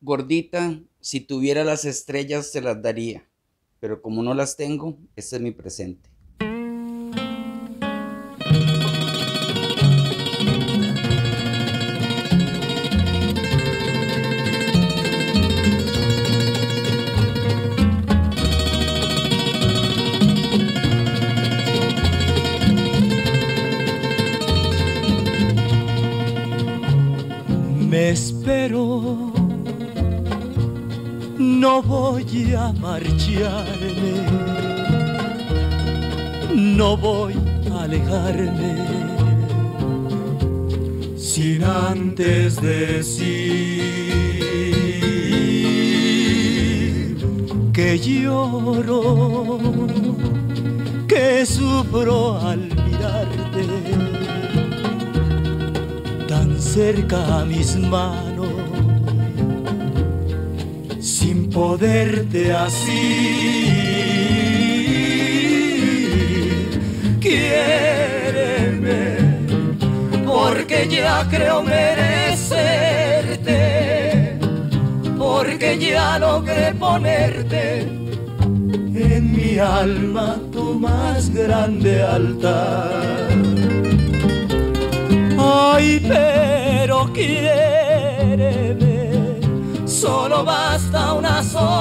Gordita, si tuviera las estrellas te las daría, pero como no las tengo, este es mi presente. Me espero, no voy a marcharme, no voy a alejarme, sin antes decir que lloro, que sufro al mirarte tan cerca a mis manos, sin poderte así. Quiéreme, porque ya creo merecerte, porque ya logré ponerte en mi alma tu más grande altar. Ay, pero quiéreme, solo basta una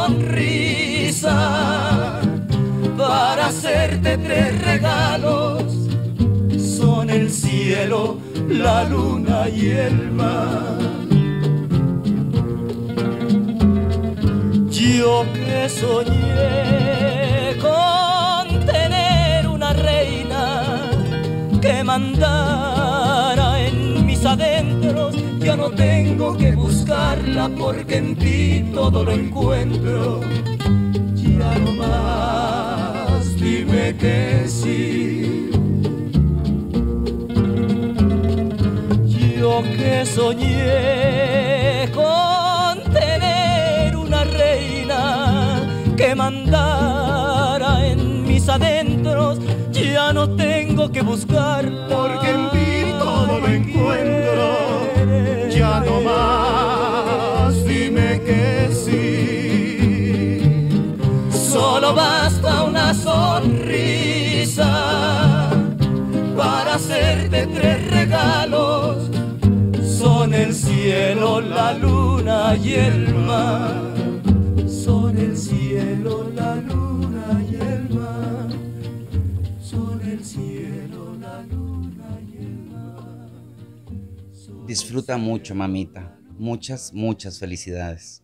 sonrisa para hacerte 3 regalos. Son el cielo, la luna y el mar. Yo que soñé con tener una reina que mandara en mis adentros, ya no tengo que buscarla porque en ti todo lo encuentro. Ya no más, dime que sí. Yo que soñé con tener una reina que mandara en mis adentros, ya no tengo que buscarla porque en ti todo lo encuentro. Ya no más, dime que sí. Solo basta una sonrisa para hacerte 3 regalos. Son el cielo, la luna y el mar. Son el cielo, la luna y el mar. Son el cielo, la luna y el mar. Disfruta mucho, mamita. Muchas, muchas felicidades.